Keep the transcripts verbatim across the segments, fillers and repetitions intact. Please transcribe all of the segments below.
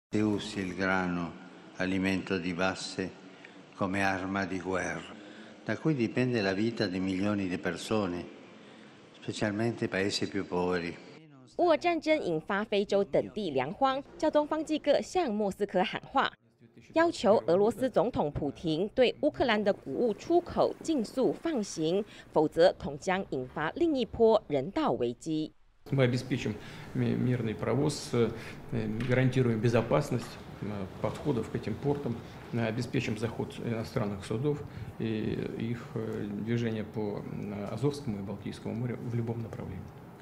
Si usi il grano, alimento di base, come arma di guerra, da cui dipende la vita di milioni di persone, specialmente i paesi più poveri. 乌俄战争引发非洲等地粮荒，叫东方济各向莫斯科喊话，要求俄罗斯总统普廷对乌克兰的谷物出口尽速放行，否则恐将引发另一波人道危机。 Мы обеспечим мирный провоз, гарантируем безопасность подходов к этим портам, обеспечим заход иностранных судов и их движение по Азовскому и Балтийскому морю в любом направлении,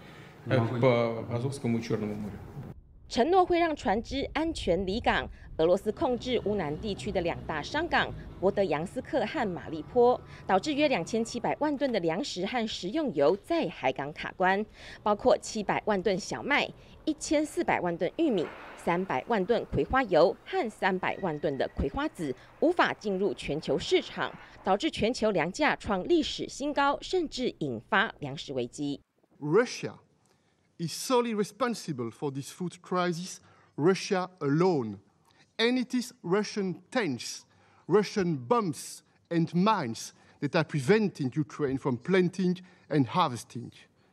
по Азовскому и Черному морю. 承诺会让船只安全离港。俄罗斯控制乌南地区的两大商港博德扬斯克和马利坡，导致约两千七百万吨的粮食和食用油在海港卡关，包括七百万吨小麦、一千四百万吨玉米、三百万吨葵花油和三百万吨的葵花籽无法进入全球市场，导致全球粮价创历史新高，甚至引发粮食危机。 Russia is solely responsible for this food crisis, Russia alone. And it is Russian tanks, Russian bombs and mines that are preventing Ukraine from planting and harvesting.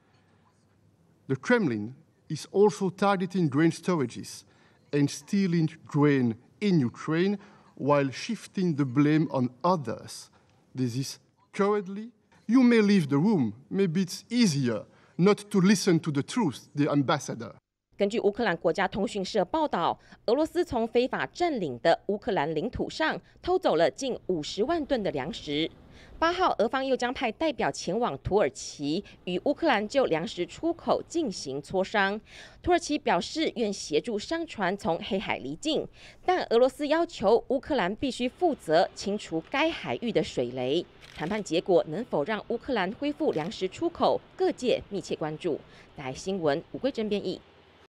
The Kremlin is also targeting grain storages and stealing grain in Ukraine while shifting the blame on others. This is cowardly. You may leave the room. Maybe it's easier not to listen to the truth, the ambassador. 根据乌克兰国家通讯社报道，俄罗斯从非法占领的乌克兰领土上偷走了近五十万吨的粮食。八号，俄方又将派代表前往土耳其，与乌克兰就粮食出口进行磋商。土耳其表示愿协助商船从黑海离境，但俄罗斯要求乌克兰必须负责清除该海域的水雷。谈判结果能否让乌克兰恢复粮食出口，各界密切关注。台新闻吴桂珍编译。